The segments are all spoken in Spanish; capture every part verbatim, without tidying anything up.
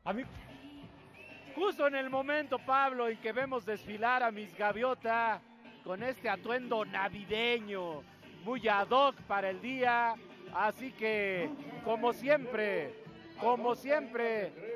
A mí, justo en el momento, Pablo, en que vemos desfilar a Miss Gaviota con este atuendo navideño, muy ad hoc para el día. Así que, como siempre, como siempre,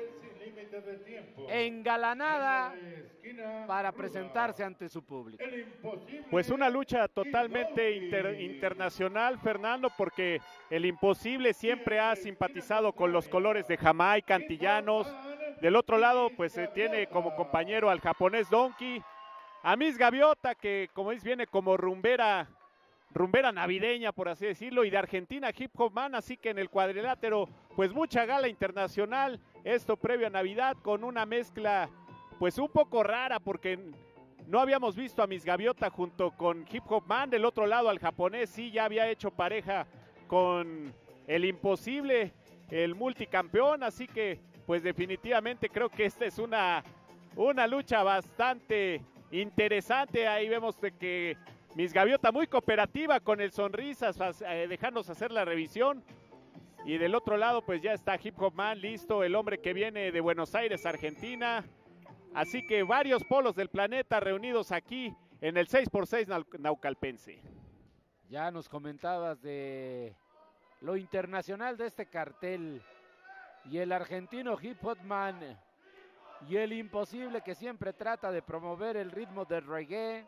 engalanada para presentarse ante su público. Pues una lucha totalmente inter, internacional, Fernando, porque el Imposible siempre ha simpatizado con los colores de Jamaica, antillanos. Del otro lado, pues se tiene como compañero al japonés Donkey, a Miss Gaviota, que como dice, viene como rumbera, rumbera navideña, por así decirlo, y de Argentina, Hip Hop Man, así que en el cuadrilátero, pues mucha gala internacional, esto previo a Navidad, con una mezcla, pues un poco rara, porque no habíamos visto a Miss Gaviota junto con Hip Hop Man. Del otro lado, al japonés sí ya había hecho pareja con el Imposible, el multicampeón, así que pues definitivamente creo que esta es una, una lucha bastante interesante. Ahí vemos de que Miss Gaviota muy cooperativa con el Sonrisas, eh, dejarnos hacer la revisión. Y del otro lado pues ya está Hip Hop Man listo, el hombre que viene de Buenos Aires, Argentina. Así que varios polos del planeta reunidos aquí en el seis por seis naucalpense. Ya nos comentabas de lo internacional de este cartel, y el argentino Hip Hop Man y el Imposible, que siempre trata de promover el ritmo del reggae,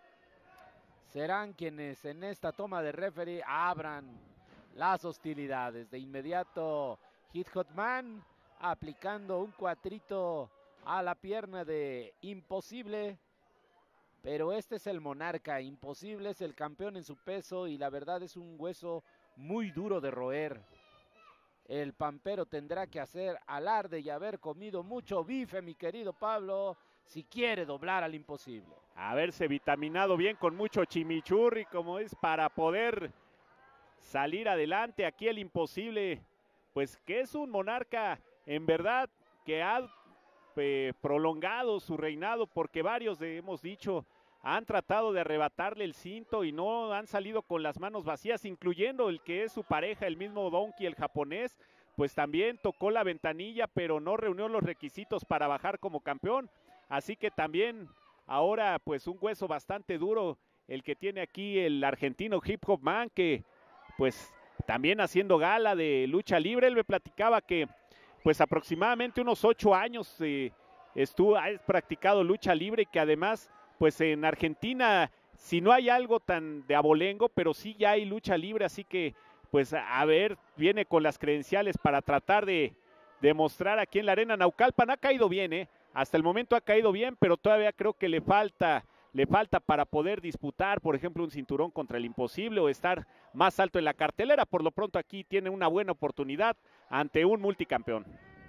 serán quienes en esta toma de referee abran las hostilidades. De inmediato Hip Hop Man aplicando un cuatrito a la pierna de Imposible, pero este es el monarca. Imposible es el campeón en su peso y la verdad es un hueso muy duro de roer. El pampero tendrá que hacer alarde y haber comido mucho bife, mi querido Pablo, si quiere doblar al Imposible. Haberse vitaminado bien con mucho chimichurri, como es, para poder salir adelante. Aquí el Imposible, pues que es un monarca en verdad que ha eh, prolongado su reinado, porque varios de, hemos dicho, han tratado de arrebatarle el cinto y no han salido con las manos vacías, incluyendo el que es su pareja, el mismo Donkey, el japonés, pues también tocó la ventanilla, pero no reunió los requisitos para bajar como campeón. Así que también ahora pues un hueso bastante duro el que tiene aquí el argentino Hip Hop Man, que pues también haciendo gala de lucha libre. Él me platicaba que pues aproximadamente unos ocho años eh, estuvo, ha practicado lucha libre, y que además pues en Argentina, si no hay algo tan de abolengo, pero sí ya hay lucha libre, así que pues a ver, viene con las credenciales para tratar de demostrar aquí en la Arena Naucalpan. Ha caído bien, ¿eh? Hasta el momento ha caído bien, pero todavía creo que le falta, le falta para poder disputar, por ejemplo, un cinturón contra el Imposible o estar más alto en la cartelera. Por lo pronto aquí tiene una buena oportunidad ante un multicampeón.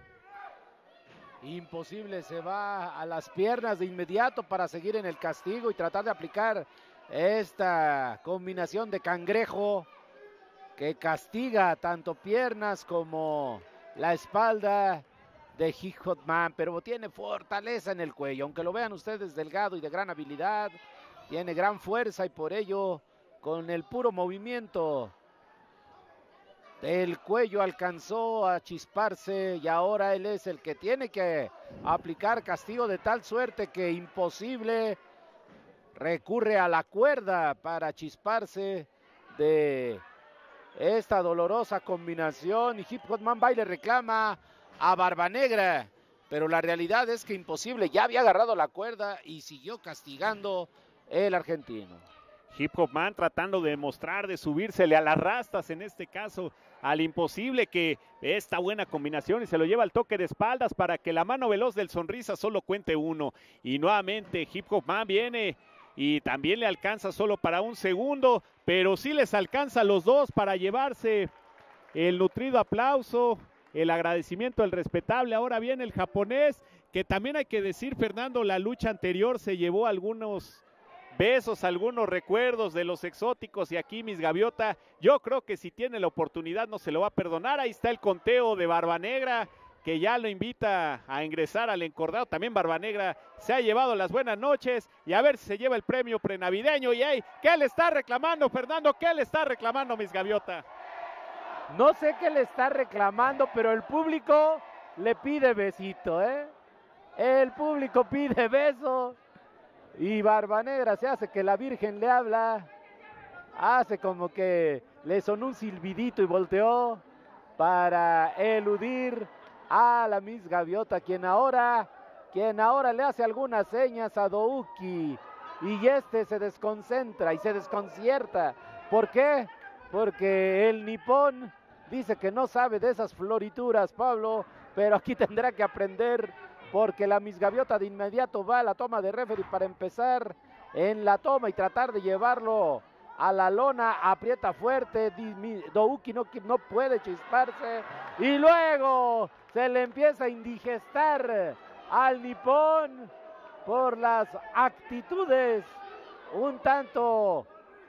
Imposible se va a las piernas de inmediato para seguir en el castigo y tratar de aplicar esta combinación de cangrejo que castiga tanto piernas como la espalda de Hip Hop Man, pero tiene fortaleza en el cuello, aunque lo vean ustedes delgado y de gran habilidad, tiene gran fuerza, y por ello con el puro movimiento el cuello alcanzó a chisparse, y ahora él es el que tiene que aplicar castigo, de tal suerte que Imposible recurre a la cuerda para chisparse de esta dolorosa combinación. Y Hip Hop Man va y le reclama a Barba Negra, pero la realidad es que Imposible ya había agarrado la cuerda y siguió castigando el argentino. Hip Hop Man tratando de demostrar, de subírsele a las rastas, en este caso al Imposible, que esta buena combinación, y se lo lleva al toque de espaldas para que la mano veloz del Sonrisa solo cuente uno. Y nuevamente Hip Hop Man viene y también le alcanza solo para un segundo, pero sí les alcanza a los dos para llevarse el nutrido aplauso, el agradecimiento, el respetable. Ahora viene el japonés, que también hay que decir, Fernando, la lucha anterior se llevó algunos besos, algunos recuerdos de los exóticos, y aquí Miss Gaviota, yo creo que si tiene la oportunidad no se lo va a perdonar. Ahí está el conteo de Barba Negra, que ya lo invita a ingresar al encordado. También Barba Negra se ha llevado las buenas noches, y a ver si se lleva el premio prenavideño. Y ahí, ¿qué le está reclamando, Fernando? ¿Qué le está reclamando Miss Gaviota? No sé qué le está reclamando, pero el público le pide besito, ¿eh? El público pide beso y Barbanegra se hace que la Virgen le habla, hace como que le sonó un silbidito y volteó para eludir a la Miss Gaviota, quien ahora, quien ahora le hace algunas señas a Douki y este se desconcentra y se desconcierta. ¿Por qué? Porque el nipón dice que no sabe de esas florituras, Pablo, pero aquí tendrá que aprender porque la Miss Gaviota de inmediato va a la toma de referee para empezar en la toma y tratar de llevarlo a la lona, aprieta fuerte, Douki no, no puede chisparse y luego se le empieza a indigestar al nipón por las actitudes un tanto,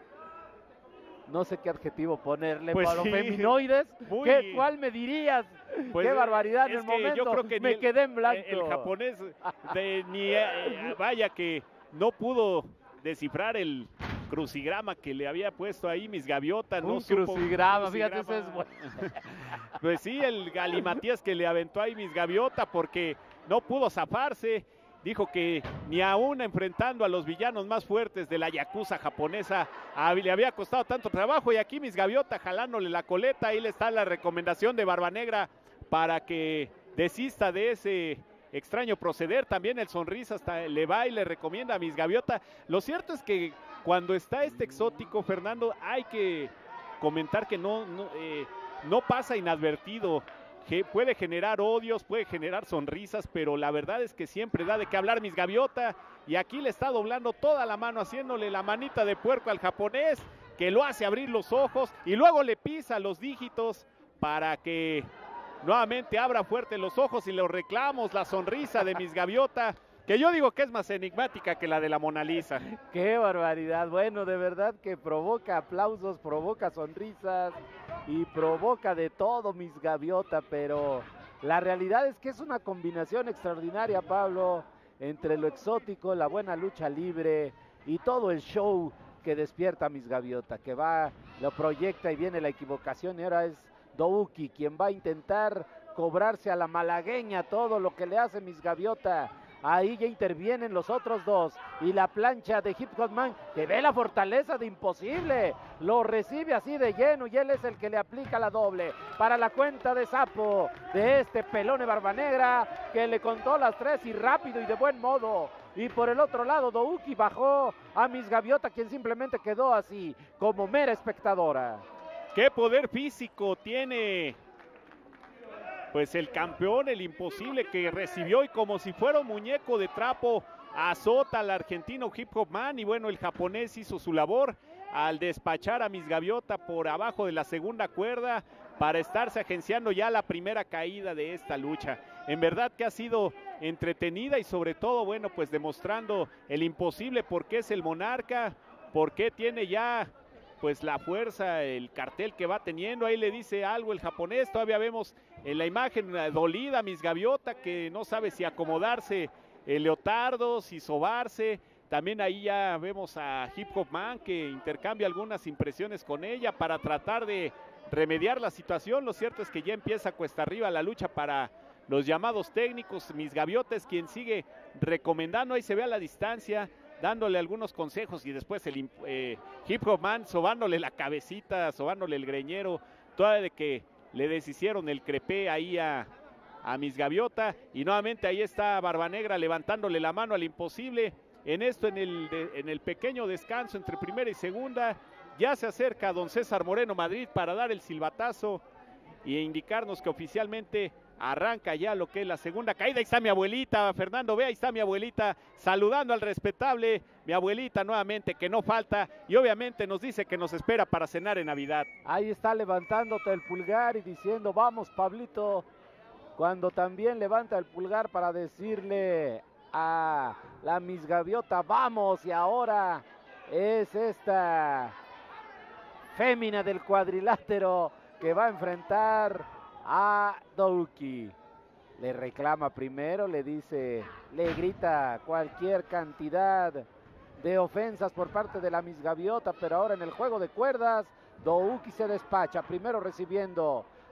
no sé qué adjetivo ponerle, pues para sí, los feminoides, muy... ¿Qué, ¿cuál me dirías? Pues, qué barbaridad en el momento, yo creo que me el, quedé en blanco. El japonés, de, ni, eh, vaya que no pudo descifrar el crucigrama que le había puesto ahí Miss Gaviota. Un no supo, crucigrama, un fíjate, eso es bueno. Pues sí, el galimatías que le aventó ahí Miss Gaviota porque no pudo zafarse. Dijo que ni aún enfrentando a los villanos más fuertes de la yakuza japonesa le había costado tanto trabajo, y aquí Miss Gaviota jalándole la coleta. Ahí le está la recomendación de Barbanegra para que desista de ese extraño proceder. También el Sonrisa hasta le va y le recomienda a Miss Gaviota. Lo cierto es que cuando está este exótico, Fernando, hay que comentar que no, no, eh, no pasa inadvertido. Que puede generar odios, puede generar sonrisas, pero la verdad es que siempre da de qué hablar Miss Gaviota, y aquí le está doblando toda la mano, haciéndole la manita de puerco al japonés, que lo hace abrir los ojos, y luego le pisa los dígitos para que nuevamente abra fuerte los ojos, y los reclamos, la sonrisa de Miss Gaviota, que yo digo que es más enigmática que la de la Mona Lisa. ¡Qué barbaridad! Bueno, de verdad que provoca aplausos, provoca sonrisas y provoca de todo Miss Gaviota, pero la realidad es que es una combinación extraordinaria, Pablo, entre lo exótico, la buena lucha libre y todo el show que despierta Miss Gaviota, que va, lo proyecta y viene la equivocación, y ahora es Douki quien va a intentar cobrarse a la malagueña todo lo que le hace Miss Gaviota. Ahí ya intervienen los otros dos y la plancha de Hip Hop Man, que ve la fortaleza de Imposible, lo recibe así de lleno y él es el que le aplica la doble para la cuenta de sapo de este Pelone Barbanegra, que le contó las tres y rápido y de buen modo. Y por el otro lado Douki bajó a Miss Gaviota, quien simplemente quedó así como mera espectadora. ¡Qué poder físico tiene pues el campeón, el Imposible, que recibió y como si fuera un muñeco de trapo azota al argentino Hip Hop Man? Y bueno, el japonés hizo su labor al despachar a Miss Gaviota por abajo de la segunda cuerda para estarse agenciando ya la primera caída de esta lucha. En verdad que ha sido entretenida y sobre todo, bueno, pues demostrando el Imposible por qué es el monarca, por qué tiene ya pues la fuerza, el cartel que va teniendo. Ahí le dice algo el japonés, todavía vemos en la imagen dolida Miss Gaviota, que no sabe si acomodarse el leotardo, si sobarse. También ahí ya vemos a Hip Hop Man, que intercambia algunas impresiones con ella para tratar de remediar la situación. Lo cierto es que ya empieza cuesta arriba la lucha para los llamados técnicos. Miss Gaviota es quien sigue recomendando, ahí se ve a la distancia, dándole algunos consejos, y después el eh, Hip Hop Man sobándole la cabecita, sobándole el greñero, toda de que le deshicieron el crepé ahí a, a Miss Gaviota. Y nuevamente ahí está Barbanegra levantándole la mano al Imposible. En esto, en el, de, en el pequeño descanso entre primera y segunda, ya se acerca don César Moreno Madrid para dar el silbatazo e indicarnos que oficialmente arranca ya lo que es la segunda caída. Ahí está mi abuelita, Fernando, ve, ahí está mi abuelita saludando al respetable, mi abuelita nuevamente, que no falta, y obviamente nos dice que nos espera para cenar en Navidad. Ahí está levantándote el pulgar y diciendo vamos Pablito, cuando también levanta el pulgar para decirle a la Miss Gaviota vamos, y ahora es esta fémina del cuadrilátero que va a enfrentar a Douki. Le reclama primero, le dice, le grita cualquier cantidad de ofensas por parte de la Miss Gaviota, pero ahora en el juego de cuerdas Douki se despacha, primero recibiendo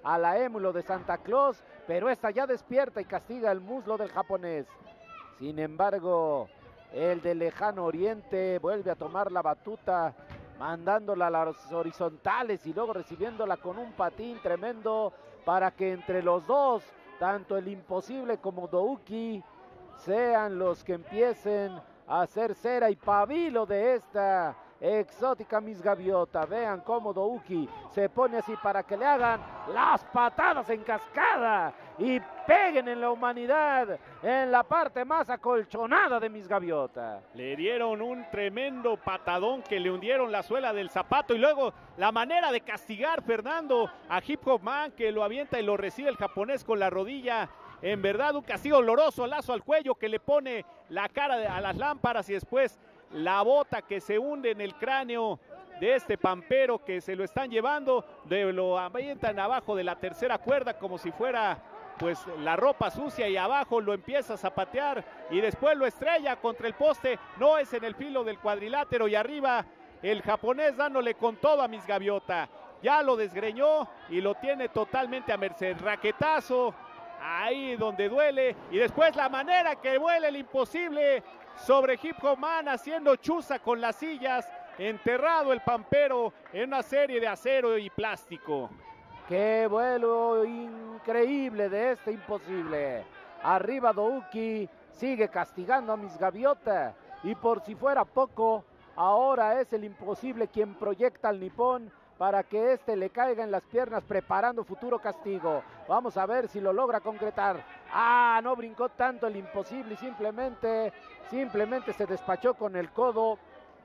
a la émulo de Santa Claus, pero esta ya despierta y castiga el muslo del japonés. Sin embargo, el de lejano oriente vuelve a tomar la batuta, mandándola a las horizontales y luego recibiéndola con un patín tremendo para que entre los dos, tanto el imposible como Douki, sean los que empiecen a hacer cera y pabilo de esta exótica Miss Gaviota. Vean cómo Douki se pone así para que le hagan las patadas en cascada y peguen en la humanidad en la parte más acolchonada de Miss Gaviota. Le dieron un tremendo patadón que le hundieron la suela del zapato y luego la manera de castigar, Fernando, a Hip Hop Man, que lo avienta y lo recibe el japonés con la rodilla. En verdad un castigo doloroso, lazo al cuello que le pone la cara a las lámparas y después la bota que se hunde en el cráneo de este pampero que se lo están llevando, de, lo avientan abajo de la tercera cuerda como si fuera pues la ropa sucia y abajo lo empieza a zapatear y después lo estrella contra el poste, no es en el filo del cuadrilátero y arriba el japonés dándole con todo a Miss Gaviota, ya lo desgreñó y lo tiene totalmente a merced, raquetazo, ahí donde duele y después la manera que vuela el imposible sobre Hip Hop Man haciendo chuza con las sillas, enterrado el pampero en una serie de acero y plástico. Qué vuelo increíble de este imposible. Arriba Douki sigue castigando a Miss Gaviota y por si fuera poco, ahora es el imposible quien proyecta al nipón para que éste le caiga en las piernas preparando futuro castigo. Vamos a ver si lo logra concretar. Ah, no brincó tanto el imposible y simplemente, simplemente se despachó con el codo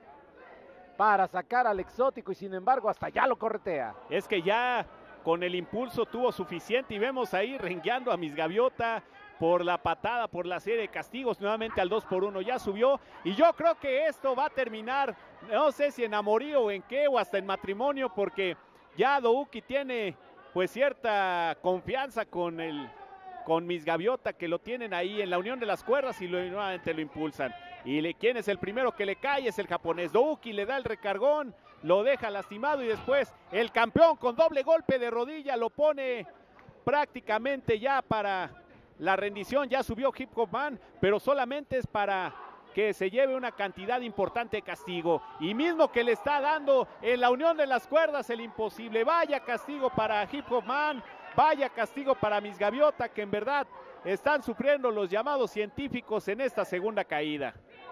para sacar al exótico y sin embargo hasta ya lo corretea. Es que ya con el impulso tuvo suficiente y vemos ahí rengueando a Miss Gaviota por la patada, por la serie de castigos, nuevamente al dos por uno, ya subió y yo creo que esto va a terminar, no sé si en amorío o en qué, o hasta en matrimonio, porque ya Douki tiene pues cierta confianza con el con Miss Gaviota, que lo tienen ahí en la unión de las cuerdas y lo, nuevamente lo impulsan. Y le, ¿quién es el primero que le cae? Es el japonés. Douki le da el recargón, lo deja lastimado y después el campeón con doble golpe de rodilla lo pone prácticamente ya para la rendición. Ya subió Hip Hop Man, pero solamente es para que se lleve una cantidad importante de castigo. Y mismo que le está dando en la unión de las cuerdas el imposible. Vaya castigo para Hip Hop Man, vaya castigo para Miss Gaviota, que en verdad están sufriendo los llamados científicos en esta segunda caída.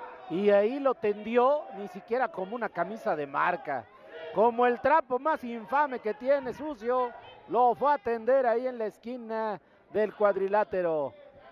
Y ahí lo tendió ni siquiera como una camisa de marca, como el trapo más infame que tiene sucio, lo fue a tender ahí en la esquina del cuadrilátero.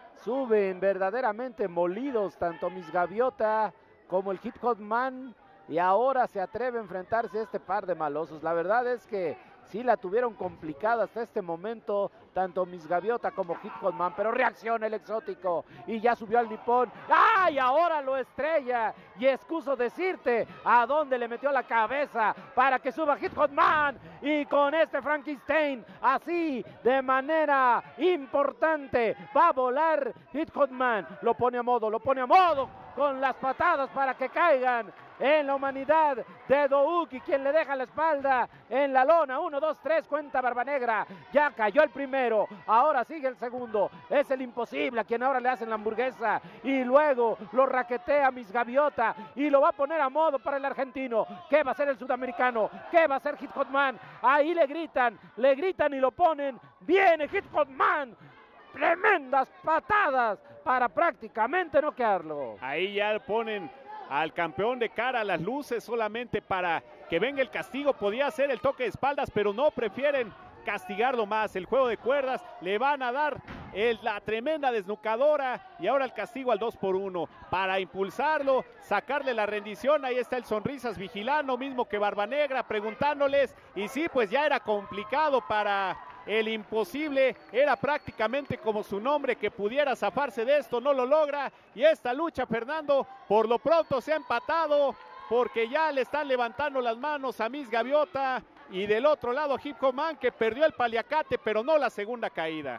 Suben verdaderamente molidos tanto Miss Gaviota como el Hip Hop Man y ahora se atreve a enfrentarse a este par de malosos. La verdad es que sí la tuvieron complicada hasta este momento, tanto Miss Gaviota como Hip Hop Man, pero reacciona el exótico y ya subió al nipón. ¡Ay! Ahora lo estrella y excuso decirte a dónde le metió la cabeza para que suba Hip Hop Man y con este Frankenstein así de manera importante va a volar Hip Hop Man. Lo pone a modo, lo pone a modo con las patadas para que caigan en la humanidad de Douki, quien le deja la espalda en la lona. Uno, dos, tres, cuenta Barba Negra. Ya cayó el primero, ahora sigue el segundo. Es el imposible a quien ahora le hacen la hamburguesa y luego lo raquetea Miss Gaviota y lo va a poner a modo para el argentino. ¿Qué va a hacer el sudamericano? ¿Qué va a hacer Hip Hop Man? Ahí le gritan, le gritan y lo ponen. Viene Hip Hop Man. Tremendas patadas para prácticamente noquearlo. Ahí ya ponen al campeón de cara a las luces solamente para que venga el castigo. Podía hacer el toque de espaldas, pero no, prefieren castigarlo más. El juego de cuerdas, le van a dar el, la tremenda desnucadora y ahora el castigo al dos por uno para impulsarlo, sacarle la rendición. Ahí está el Sonrisas vigilando, mismo que Barba Negra, preguntándoles, y sí, pues ya era complicado para el imposible, era prácticamente como su nombre, que pudiera zafarse de esto, no lo logra, y esta lucha, Fernando, por lo pronto se ha empatado, porque ya le están levantando las manos a Miss Gaviota, y del otro lado Hip Hop Man, que perdió el paliacate, pero no la segunda caída.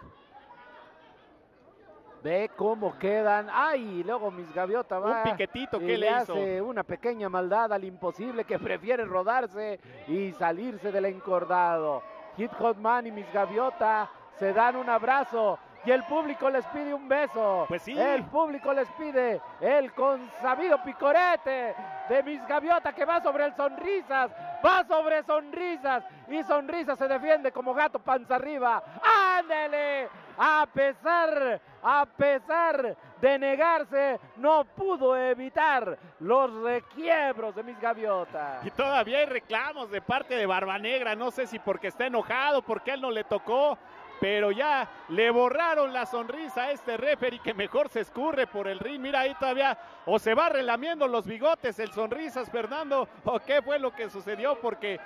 Ve cómo quedan. Ay, luego Miss Gaviota va. Un piquetito que le, le hace hizo. Una pequeña maldad al imposible, que prefiere rodarse y salirse del encordado. Hip Hop Man y Miss Gaviota se dan un abrazo y el público les pide un beso. Pues sí. El público les pide el consabido picorete de Miss Gaviota que va sobre el Sonrisas, va sobre Sonrisas y Sonrisas se defiende como gato panza arriba. ¡Ándele! A pesar, a pesar de negarse, no pudo evitar los requiebros de Miss Gaviota. Y todavía hay reclamos de parte de Barbanegra, no sé si porque está enojado, porque a él no le tocó, pero ya le borraron la sonrisa a este referee que mejor se escurre por el ring. Mira ahí todavía, o se va relamiendo los bigotes el Sonrisas, Fernando, o qué fue lo que sucedió, porque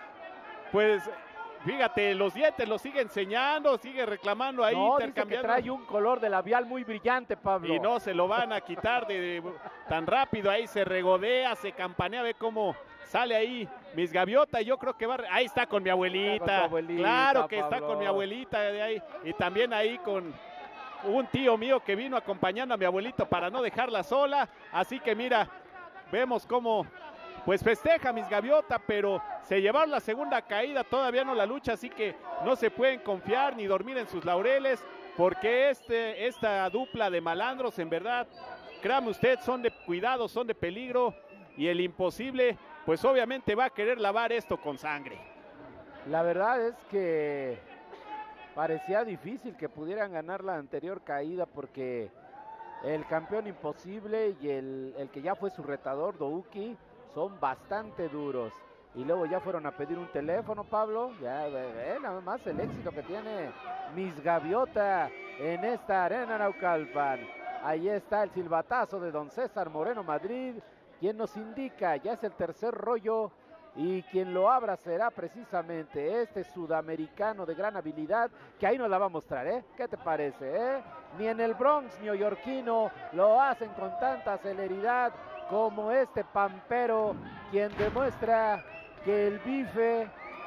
pues fíjate, los dientes los sigue enseñando, sigue reclamando ahí, no, intercambiando. Dice que trae un color de labial muy brillante, Pablo. Y no se lo van a quitar de, de tan rápido, ahí se regodea, se campanea, ve cómo sale ahí Miss Gaviota. Yo creo que va, ahí está con mi abuelita, con abuelita claro que Pablo. Está con mi abuelita de ahí, y también ahí con un tío mío que vino acompañando a mi abuelito para no dejarla sola. Así que mira, vemos cómo pues festeja Miss Gaviota, pero se llevaron la segunda caída, todavía no la lucha, así que no se pueden confiar ni dormir en sus laureles, porque este, esta dupla de malandros, en verdad, créame usted, son de cuidado, son de peligro, y el Imposible, pues obviamente va a querer lavar esto con sangre. La verdad es que parecía difícil que pudieran ganar la anterior caída, porque el campeón Imposible y el, el que ya fue su retador, Douki, son bastante duros. Y luego ya fueron a pedir un teléfono, Pablo. Ya ve, ve nada más el éxito que tiene Miss Gaviota en esta arena Naucalpan. Ahí está el silbatazo de don César Moreno Madrid, quien nos indica, ya es el tercer rollo, y quien lo abra será precisamente este sudamericano de gran habilidad, que ahí nos la va a mostrar, ¿eh? ¿Qué te parece, eh? Ni en el Bronx neoyorquino lo hacen con tanta celeridad como este pampero, quien demuestra que el bife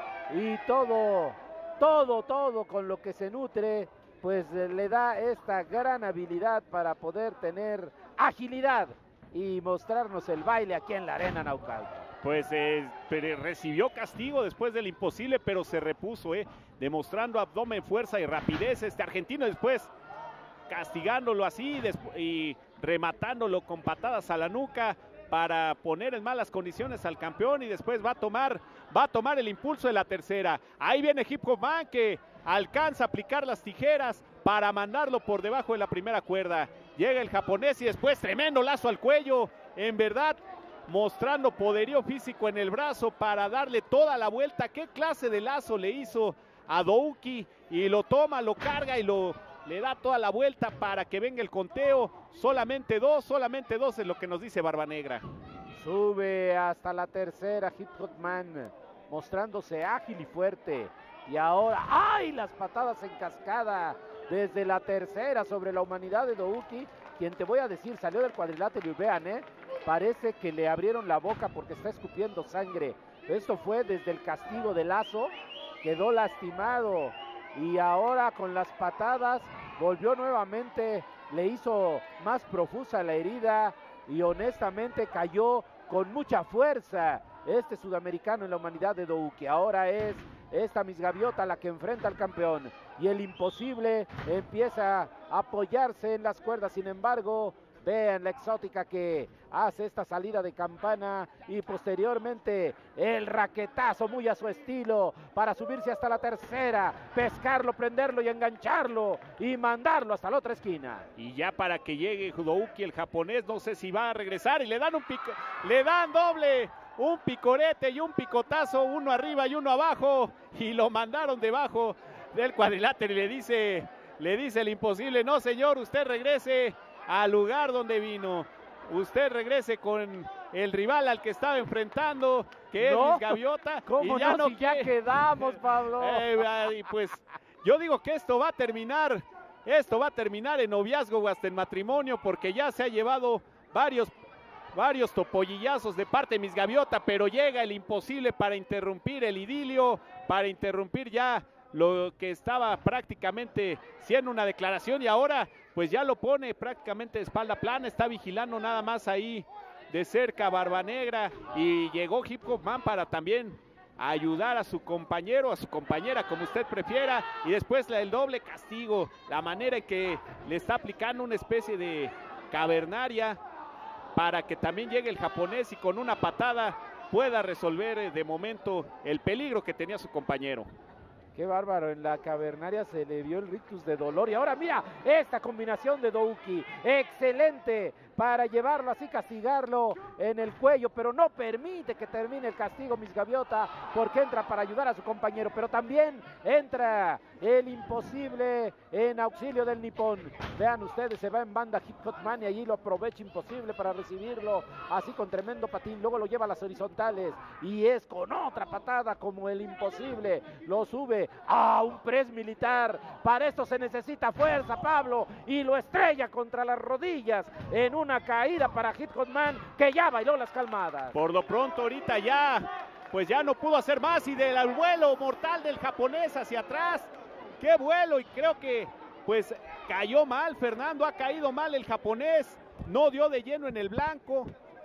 y todo, todo, todo con lo que se nutre, pues le da esta gran habilidad para poder tener agilidad y mostrarnos el baile aquí en la arena Naucalpan. Pues eh, recibió castigo después del Imposible, pero se repuso, eh, demostrando abdomen, fuerza y rapidez. Este argentino después castigándolo así y rematándolo con patadas a la nuca para poner en malas condiciones al campeón, y después va a tomar, va a tomar el impulso de la tercera. Ahí viene Hip Hop Man, que alcanza a aplicar las tijeras para mandarlo por debajo de la primera cuerda. Llega el japonés y después tremendo lazo al cuello, en verdad mostrando poderío físico en el brazo para darle toda la vuelta. ¿Qué clase de lazo le hizo a Douki? Y lo toma, lo carga y lo le da toda la vuelta para que venga el conteo. Solamente dos, solamente dos es lo que nos dice Barbanegra. Sube hasta la tercera Hip Hop Man, mostrándose ágil y fuerte. Y ahora, ¡ay! Las patadas en cascada desde la tercera sobre la humanidad de Douki, quien te voy a decir, salió del cuadrilátero y vean, ¿eh? Parece que le abrieron la boca porque está escupiendo sangre. Esto fue desde el castigo de lazo, quedó lastimado. Y ahora con las patadas volvió nuevamente, le hizo más profusa la herida y honestamente cayó con mucha fuerza este sudamericano en la humanidad de Douki. Ahora es esta Miss Gaviota la que enfrenta al campeón y el Imposible empieza a apoyarse en las cuerdas. Sin embargo, vean la exótica que hace esta salida de campana y posteriormente el raquetazo muy a su estilo para subirse hasta la tercera, pescarlo, prenderlo y engancharlo y mandarlo hasta la otra esquina. Y ya para que llegue Douki, el japonés, no sé si va a regresar, y le dan un pico, le dan doble, un picorete y un picotazo, uno arriba y uno abajo, y lo mandaron debajo del cuadrilátero y le dice, le dice el Imposible, no señor, usted regrese al lugar donde vino, usted regrese con el rival al que estaba enfrentando, que no, es Gaviota. ¿Cómo y ya no, no si ya quedamos, Pablo? Eh, y pues yo digo que esto va a terminar, esto va a terminar en noviazgo o hasta en matrimonio, porque ya se ha llevado varios, varios topollillazos de parte de Miss Gaviota, pero llega el Imposible para interrumpir el idilio, para interrumpir ya lo que estaba prácticamente siendo una declaración, y ahora pues ya lo pone prácticamente de espalda plana, está vigilando nada más ahí de cerca Barbanegra, y llegó Hip Hop Man para también ayudar a su compañero, a su compañera, como usted prefiera, y después el doble castigo, la manera en que le está aplicando una especie de cavernaria para que también llegue el japonés y con una patada pueda resolver de momento el peligro que tenía su compañero. Qué bárbaro, en la cavernaria se le vio el rictus de dolor. Y ahora mira esta combinación de Douki, excelente para llevarlo así, castigarlo en el cuello, pero no permite que termine el castigo Miss Gaviota, porque entra para ayudar a su compañero, pero también entra el imposible en auxilio del nipón. Vean ustedes, se va en banda Hip Hop Man y allí lo aprovecha imposible para recibirlo, así con tremendo patín, luego lo lleva a las horizontales y es con otra patada como el imposible, lo sube a un press militar. Para esto se necesita fuerza, Pablo, y lo estrella contra las rodillas en una caída para Hit Hotman, que ya bailó las calmadas. Por lo pronto ahorita ya, pues ya no pudo hacer más, y del vuelo mortal del japonés hacia atrás, qué vuelo, y creo que pues cayó mal Fernando, ha caído mal el japonés, no dio de lleno en el blanco,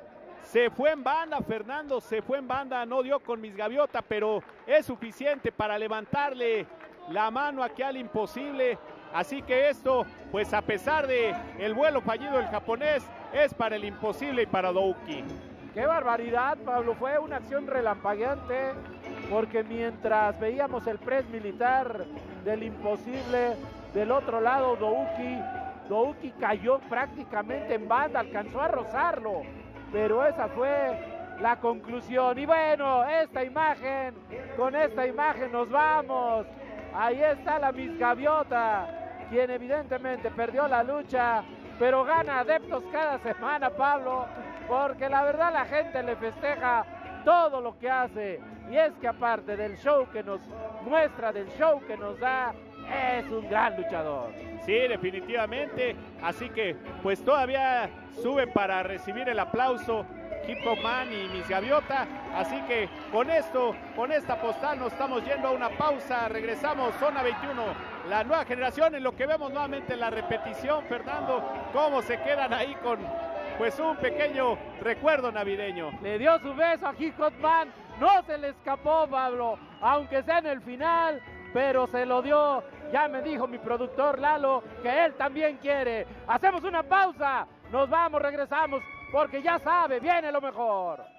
se fue en banda Fernando, se fue en banda, no dio con Miss Gaviota, pero es suficiente para levantarle la mano aquí al imposible. Así que esto, pues a pesar de el vuelo fallido del japonés, es para el imposible y para Douki. ¡Qué barbaridad, Pablo! Fue una acción relampagueante, porque mientras veíamos el press militar del imposible, del otro lado Douki, Douki cayó prácticamente en banda, alcanzó a rozarlo, pero esa fue la conclusión. Y bueno, esta imagen, con esta imagen nos vamos. Ahí está la Miss Gaviota, quien evidentemente perdió la lucha, pero gana adeptos cada semana, Pablo, porque la verdad la gente le festeja todo lo que hace. Y es que aparte del show que nos muestra, del show que nos da, es un gran luchador. Sí, definitivamente. Así que pues todavía suben para recibir el aplauso Hip Hop Man y Miss Gaviota. Así que con esto, con esta postal nos estamos yendo a una pausa. Regresamos, Zona veintiuno, la nueva generación, en lo que vemos nuevamente la repetición, Fernando, cómo se quedan ahí con pues un pequeño recuerdo navideño. Le dio su beso a Hip Hop Man, no se le escapó, Pablo, aunque sea en el final, pero se lo dio. Ya me dijo mi productor Lalo que él también quiere. Hacemos una pausa, nos vamos, regresamos, porque ya sabe, viene lo mejor.